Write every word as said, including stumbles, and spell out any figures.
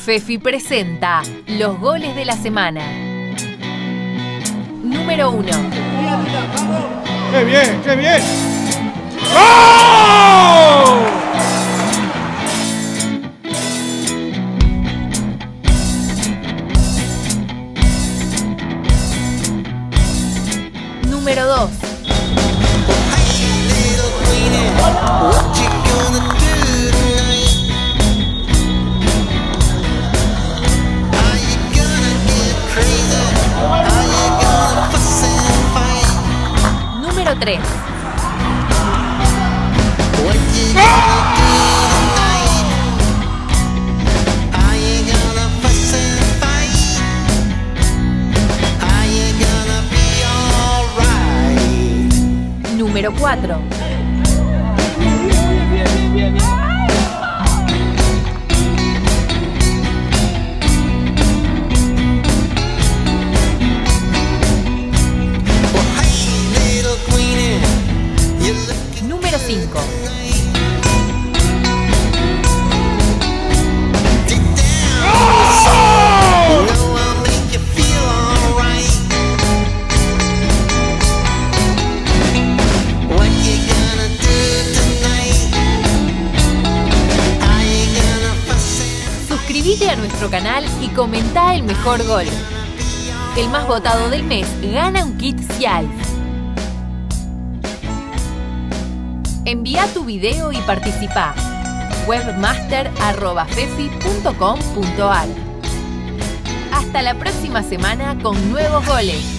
Fefi presenta los goles de la semana. Número uno. ¡Qué bien, qué bien! ¡Oh! Número dos. Número tres. Número cuatro. Número cinco. Suscríbete a nuestro canal y comenta el mejor gol. El más votado del mes gana un kit Cialf. Envía tu video y participa. webmaster arroba fefi punto com punto ar. Hasta la próxima semana con nuevos goles.